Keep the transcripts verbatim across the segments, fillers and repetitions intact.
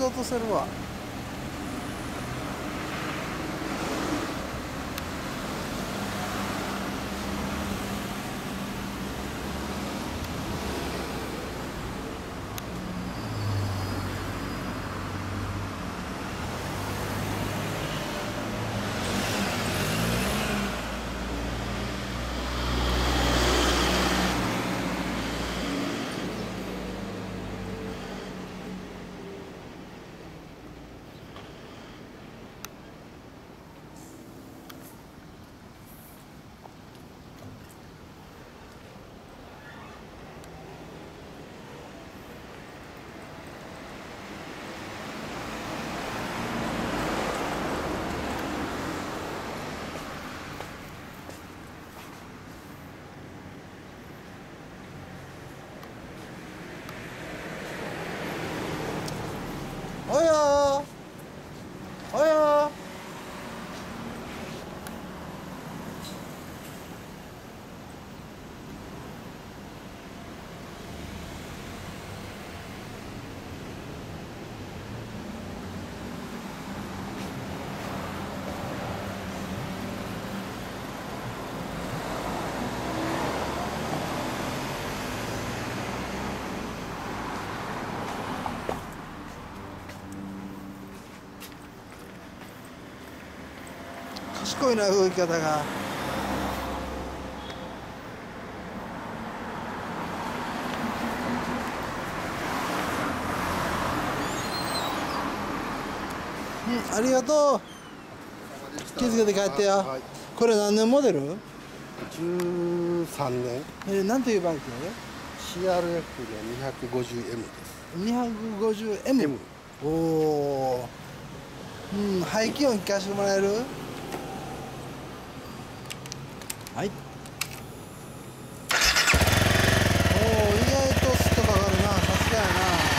落とせるわ。およーおよー賢いな動き方が。うん、ありがとう。気づけて帰ってよ。はい、これ何年モデル？ じゅうさんねん。 えー、なんていうバイク？ シーアールエフ のにひゃくごじゅうエム です。 にひゃくごじゅうエム。 M。 おお。うん、排気音聞かせてもらえる？はい。おお、意外とスッとかかるな。さすがやな。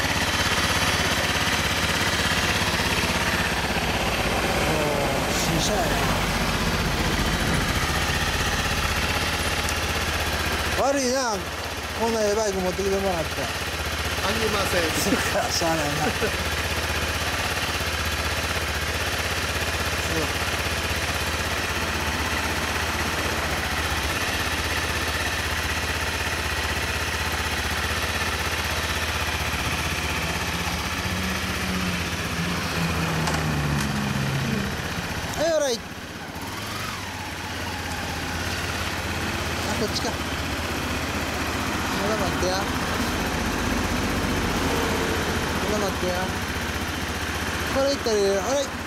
おお、新車やな。悪いな、こんなええバイク持ってきてもらって。 ありません。 そっか、しゃあないな。はい、オーライ。あ、こっちか。まだ待ってや。まだ待ってや。これいったら入れる。オーライ。